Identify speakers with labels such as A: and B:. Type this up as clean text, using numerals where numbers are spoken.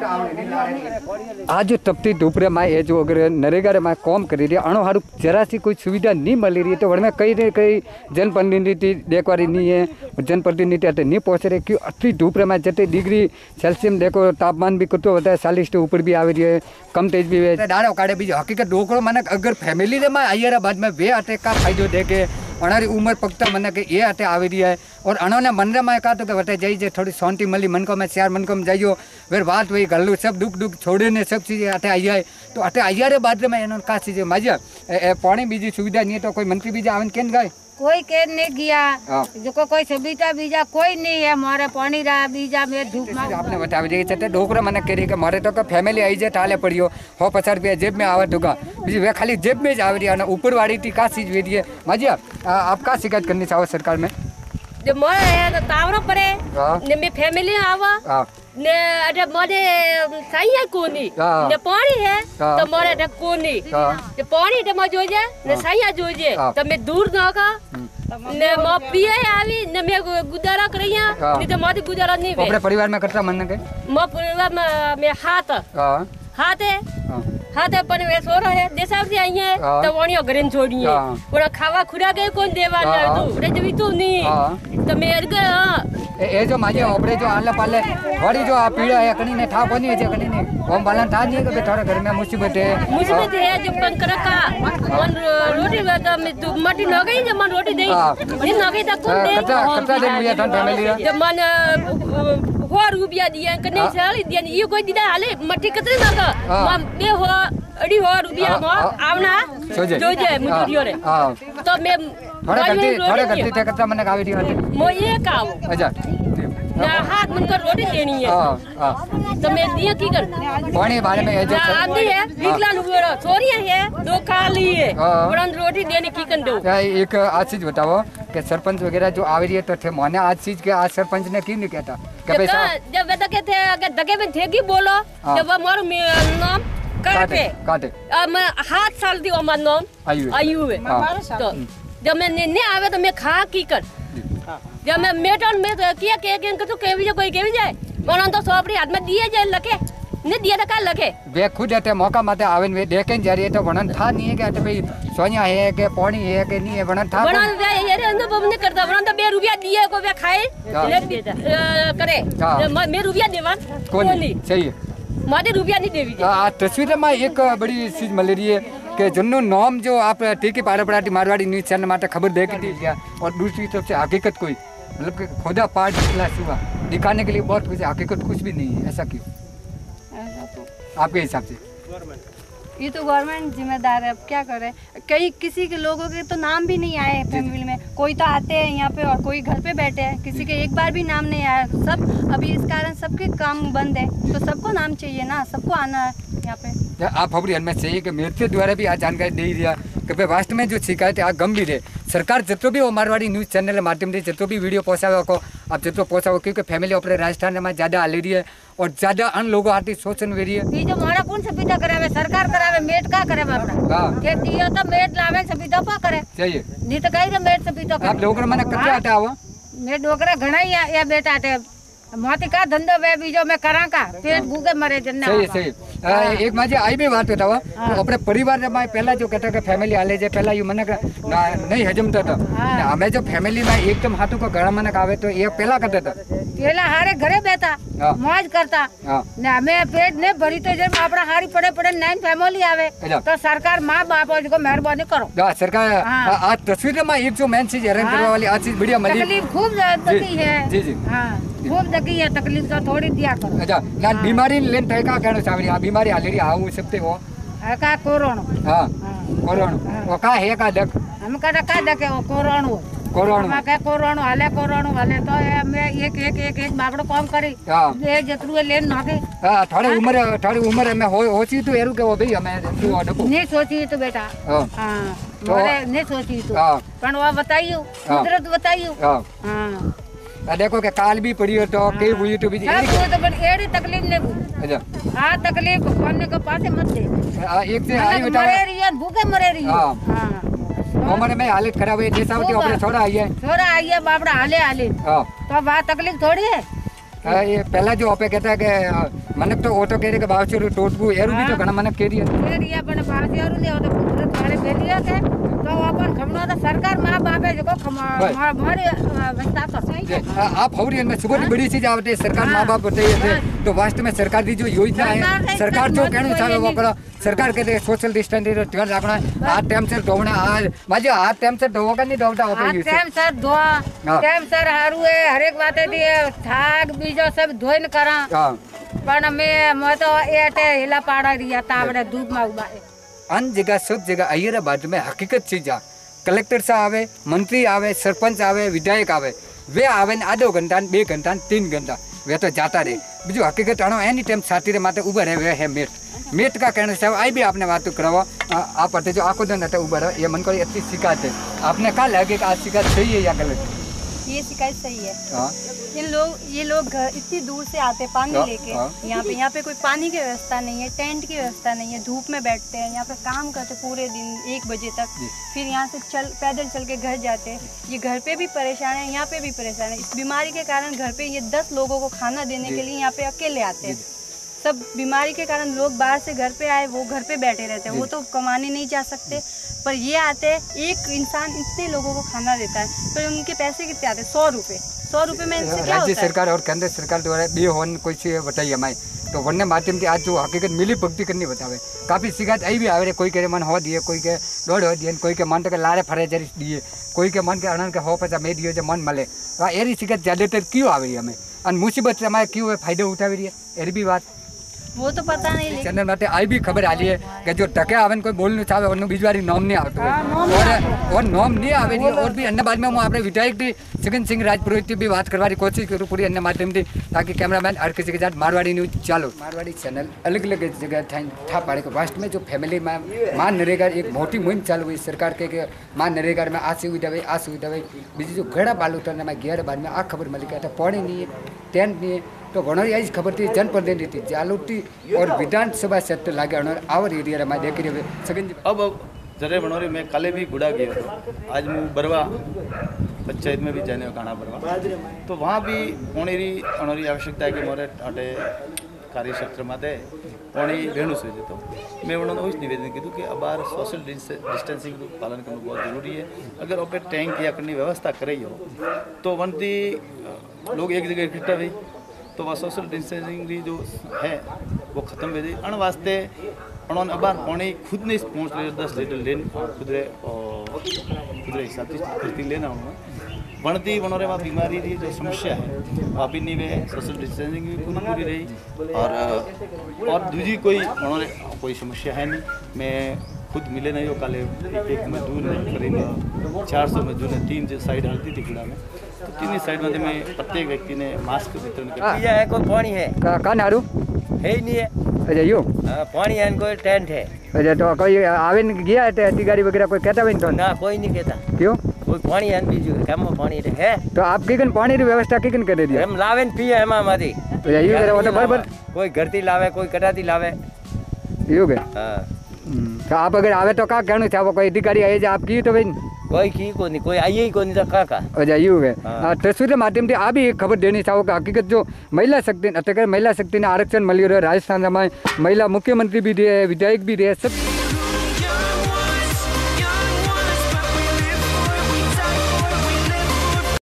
A: आज जो तपती धूप रे माँ ये जो अगर नरेगा रे माँ कॉम करी रही अणो हारू जरा सी कोई सुविधा नहीं मिल रही है तो वहाँ कई ने कई जनप्रतिनिधि देखवारी नहीं है, जनप्रतिनिधि अटे नहीं पहुँच रहे क्यों अति धूप रे माँ जते डिग्री सेल्सियस देखो तापमान भी कितना होता है 40 के ऊपर भी आ रही है, कम तेज भी है डारो काढ़े बीज हकीकत डोकरो मैंने अगर फैमिली रे माँ आइए बाद में वे अटे का फायदो दे के अणारी उम्र पकता मन के ये अटे आ रही है और अणोने मन में कहा तो वटे जाइए थोड़ी शांति मिली मन को मैं 4 मन को जाइयो फिर बात वही गलू सब दुख दुख छोड़े ने सब चीज़ें अटे आई है तो अटे आई रे बाद में इन्होंने का चीज़ें मजा पानी बीजी सुविधा नहीं है तो कोई मंत्री बीजा आवन केन गए
B: कोई के नहीं गया जो कोई सुविधा बीजा कोई नहीं है मारे पानी रहा बीजा में धूप में
A: आपने बता दिया चलते डोकरा मैंने कह रही कि मारे तो का फैमिली आई जाए ताले पड़ियो 150 रुपया जेब में आवत होगा बीजी वे खाली जेब में जा रही है ऊपर वाली थी का चीज वेदी है मजा आप का शिकायत करनी चाहो सरकार में
B: जब मोरे है तो तावरो पड़े ने में फैमिली आवा ने अरे मोरे सही है कोनी ने पानी है तो मोरे अरे कोनी ने पानी तो मो जोजे ने सही है जोजे तो मैं दूर ना का ने मो पिए आवी ने मैं गुजारा करिया नहीं तो मोदी गुजारा नहीं वे
A: अपने परिवार में कितना मन के
B: मो परिवार में हाथ है हाथ पर वे सो रहे है देशा से आई है तो वणियो घरे छोड़ी है पूरा खावा खुरा के कौन देवा ना तू रे जब तू नहीं तो मेर के
A: ए जो माजे ओपरे जो आले पाले थोड़ी जो पीड़ा है कनी ने था कोनी है कनी ने हम बालन था नहीं के थोड़ा घर में मुसीबत है
B: जो पंकर का मन रोटी तो मैं तू मटी न गई जब मन रोटी दे ये न गई तो कौन दे
A: कच्चा दिन भैया था फैमिली
B: जब मन 100 रुपया दिया कने साली दिया ये कोई दिदा हाले मटी कतरे ना का हम बे हो 2.5 रुपया मो आवना जोजे मुजुरियो रे तो मैं
A: थोड़े गति थे कच्चा मन गावी दी
B: मो ये काव
A: अच्छा
B: ना हाथ मन को रोटी देनी है तो मैं दिया की कर
A: पानी बारे में ये जो
B: आंधी है विकलांग हुआ छोरियां है 2 खाली है बड़न रोटी देने की कर दो
A: एक आज चीज बताओ कि सरपंच वगैरह जो आ रही है तो थे माने आज चीज के आज सरपंच ने क्यों नहीं कहता कि भाई
B: जब वे के थे अगर दगे में थे की बोलो जब हमारा नाम काटे मैं 7 साल दी हमारा नाम आयु है तो जब मैं नहीं आवे तो मैं खा की कर जब मैं मेटन में किया के तो केवी जो कोई केवी जाए बोलन तो सोपड़ी हाथ में दिए जाए लखे ने दिया तो का लखे
A: वे खुद आते मौका माते आवन वे देखे जा रही है तो बनन था नहीं है कि भाई सोनिया है कि पानी है कि नहीं है बनन था
B: बनन वे ये अंदर बम नहीं करता बनन तो 2 रुपया दिए को वे खाए ले देता करे मैं रुपया देवा
A: कौन नहीं सही है
B: मादे रुपया नहीं देवी
A: तस्वीर में एक बड़ी चीज मिल रही है कि जिन्नो नाम जो आप टीकी पारपराटी मारवाड़ी न्यूज चैनल माटे खबर दे के दी गया और दूसरी तरफ से हकीकत कोई मतलब कि खुदा पार्ट हुआ दिखाने के लिए बहुत कुछ हकीकत कुछ भी नहीं है ऐसा क्यों आपके हिसाब से
C: ये तो गवर्नमेंट जिम्मेदार है अब क्या करे कई किसी के लोगों के तो नाम भी नहीं आए फैमिली में कोई तो आते हैं यहाँ पे और कोई घर पे बैठे हैं किसी के एक बार भी नाम नहीं आया सब अभी इस कारण सबके काम बंद है तो सबको नाम चाहिए ना सबको आना है यहाँ पे
A: आप खबर में चाहिए कि मेरे द्वारा भी आज जानकारी दे दिया कि वास्तव में जो शिकायत है गंभीर है सरकार जितो भी मारवाड़ी न्यूज चैनल माध्यम से जितो भी वीडियो पहुँचावे को आप जितो पहुँचाओ क्योंकि फैमिली अपने राजस्थान में ज़्यादा आ रही है और ज़्यादा अन्य लोगों आती शोषण हो रही है
B: जो हमारा कौन सुविधा करावे सरकार करावे मेट का करे अपना के दियो तो मेट लावे सुविधा पा करे
A: चाहिए
B: नहीं तो कहीं मेट सुविधा
A: आप लोग मैंने कच्चा आटा हुआ
B: मैं डोकरा घना ही या बेटा आटे मोती का धंधो वे बीजो में करा का पेट भूखे मरे जन्ना
A: सही सही एक माजे आई भी बात बतावा तो अपने परिवार में पहला जो कहता कि फैमिली आले जे पहला यू मने नहीं हजमता था हमें जो फैमिली में एकदम हाथों को गड़ा मनक आवे तो ये पहला करता था
B: पहला हारे घरे बैठा मौज करता ने हमें पेट ने भरी तो जब आपड़ा हारी पड़े पड़े 9 फैमिली आवे तो सरकार मां बाप को मेहरबानी करो
A: सरकार आज तस्वीर में एक जो मेन चीज हैरान करने वाली आज चीज बढ़िया मिली
B: तकलीफ खूब दकी है जी जी हां खूब दकी है तकलीफ तो थोड़ी दिया करो
A: अच्छा ना बीमारी लेन थे का कहना चाहरी आ बीमारी आलेरी आऊ सबते हो
B: का कोरोना
A: हां कोरोना वो का है का दक
B: हम का दके वो कोरोना के कोरोना हाले तो मैं एक बाबड़ो काम करी ये जतरू लेन नाके
A: थोड़ी उम्र में होची तो एरू के वो भी हमें तू डको
B: नहीं सोची तो बेटा हां मोरे नहीं सोची तो पण वो बताइयो कुदरत बताइयो हां
A: देखो के काल भी पड़ी हो तो कई हुई तो भी
B: तो पण एड़ी तकलीफ ने अच्छा हां तकलीफ कोने के पासे मत दे
A: एक से आई बेटा
B: मरे रही है भूखे मरे रही है हां
A: हमारे में हालत खराब है जैसा होती है छोड़ा आई है
B: बाबड़ा हाले हाले तो बात तकलीफ थोड़ी है
A: ये पहला जो आपे कहता है कि मन तो वो तो कह रहे कि बावचूर टोटबू एरू भी तो घना मन कह रही है
D: ये अपन बावचूर ले तो पुत्र थारे भेलिया के तो अपन खमनो तो सरकार मां बापे जो हमारे व्यवस्था तो सही है।
A: आप हवरी में सुबह बड़ी चीज आवते सरकार मां बाप बताइए तो वास्तव में सरकार की जो योजना है सरकार जो कहना चाहे वो करो। सरकार कहते सोशल डिस्टेंसिंग ध्यान रखना हाथ टाइम से धोना आज माजे हाथ टाइम से धोगा नहीं धोता होता है
D: टाइम से धो टाइम से हारू है हर एक बातें दिए थाक बीजो सब धोइन करा पण मैं तो एटे हिला पाड़ा रिया तावड़े धूप में उबा
A: अन जगह सब जगह अय्यर बाद में हकीकत चीज आ कलेक्टर सा आवे मंत्री आवे सरपंच आवे विधायक आवे वे आवे ने आधो घंटा 2 घंटा 3 घंटा वे तो जाता रहे बीजू हकीकत अणो एनी टाइम साथी रे माते उभा रहे वे है मेट का कहने से आई भी आपने बात करावा आप जो आखो दिन उभा रहे ये मन को अच्छी शिकायत है आपने कहा लगे कि आज शिकायत सही है या गलत है?
C: ये शिकायत सही है। ये लोग इतनी दूर से आते पानी लेके यहाँ पे कोई पानी की व्यवस्था नहीं है, टेंट की व्यवस्था नहीं है, धूप में बैठते हैं यहाँ पे काम करते पूरे दिन 1 बजे तक, फिर यहाँ से पैदल चल के घर जाते हैं। ये घर पे भी परेशान है, यहाँ पे भी परेशान है। इस बीमारी के कारण घर पे ये 10 लोगों को खाना देने के लिए यहाँ पे अकेले आते हैं। सब बीमारी के कारण लोग बाहर से घर पे आए, वो घर पे बैठे रहते हैं, वो तो कमाने नहीं जा सकते, पर ये आते हैं, एक इंसान इतने लोगों को खाना देता है, पर उनके पैसे कितने आते हैं? 100 रुपये। 100 रुपये में इनसे क्या होता है?
A: राज्य सरकार और केंद्र सरकार द्वारा बे होन कोई से बताइए हमारे तो वरने माध्यम के आज जो हकीकत मिली भक्ति करनी बतावे काफ़ी शिकायत आई भी आवे कोई के मन हो दिए, कोई के 1.5 हो दिए, कोई के मन तो लारे फरे जरी दिए, कोई के मन के अनन के हो पचा में दिए जो मन मले एरी शिकायत ज़्यादातर क्यों आ रही है हमें और मुसीबत से हमारे क्यों फायदे उठा रही है एरी भी बात
C: वो तो पता नहीं।
A: चैनल में आई भी खबर आ रही है कि जो टके आवन कोई बोल नहीं चाहे उन्होंने बीजवारी नॉम नहीं आता और नॉम नहीं आवे और भी अन्य बाद में मैं अपने विधायक थी सगन सिंह राजपुरोहित भी बात करवाने कोशिश करूँ पूरी अन्य माध्यम थी ताकि कैमरामैन हर किसी के साथ मारवाड़ी न्यूज चालू मारवाड़ी चैनल अलग अलग जगह था पाड़े को वास्तव में जो फैमिली में मां नरेगा एक मोटी मुहिम चालू हुई सरकार के मां नरेगा में आ सुविधा हुई आ सुविधा हुई बीजी जो घड़ा बाल उतरने में 11 बाद में आ खबर मिली कि पौड़ी नहीं है टेंट नहीं है तो घणो यही खबर थी जनप्रतिनिधि जालूटी और विधानसभा क्षेत्र लागे आवर एरिया में देख रही सगन
E: अब जरे बनोरी मैं काले भी गुड़ा गया आज मैं बरवा पंचायत में भी जाने गाना बरवा तो वहाँ भी पोणी अणोरी आवश्यकता है कि मोरे अटे कार्य क्षेत्र में पोणी रहनु से तो मैं उन्होंने उस निवेदन कीधु कि अबार सोशल डिस्टेंसिंग पालन करना बहुत जरूरी है। अगर ओपे टैंक या करनी व्यवस्था करे हो तो वनती लोग एक जगह इकट्ठा हुई तो वह सोशल डिस्टेंसिंग भी जो है वो ख़त्म हो गई अण वास्ते उन्होंने अबार पानी खुद नहीं पहुँच रहे 10 लीटर लेन खुदरे हिसाब से लेना उन्होंने बनती बनोरे वहाँ बीमारी की जो समस्या है वहाँ भी नहीं वे सोशल डिस्टेंसिंग भी पूरी रही और दूसरी कोई उन्होंने कोई समस्या है नहीं। मैं खुद मिले नहीं हो काले एक मजदूर ने करीब 400 मजदूर ने 3 साइड हलती थी गुड़ा में तो 3 साइड में मैं प्रत्येक व्यक्ति ने मास्क वितरण कर
D: है। कोई पानी है
A: कहाँ नारू
D: है ही नहीं है।
A: अच्छा यो
D: पानी है कोई टेंट है।
A: अच्छा तो कोई आवे गया है अधिकारी वगैरह कोई कहता भी तो
D: ना कोई नहीं कहता
A: क्यों
D: कोई पानी है बीजू कम पानी है
A: तो आप किकन पानी की व्यवस्था किकन कर दी
D: हम लावे पिए हम हमारी
A: अच्छा यो करे वो तो बराबर
D: कोई घरती लावे कोई कटाती लावे
A: यो के तो आप अगर आवे तो का कहना चाहो कोई अधिकारी आए जो आप की तो भाई
D: कोई की को नहीं कोई आई ही को नहीं तो का
A: अच्छा यू है तस्वीर के माध्यम से आप भी एक खबर देनी चाहो कि हकीकत जो महिला शक्ति अतः महिला शक्ति ने आरक्षण मिली रहे राजस्थान में महिला मुख्यमंत्री भी रहे विधायक भी रहे सब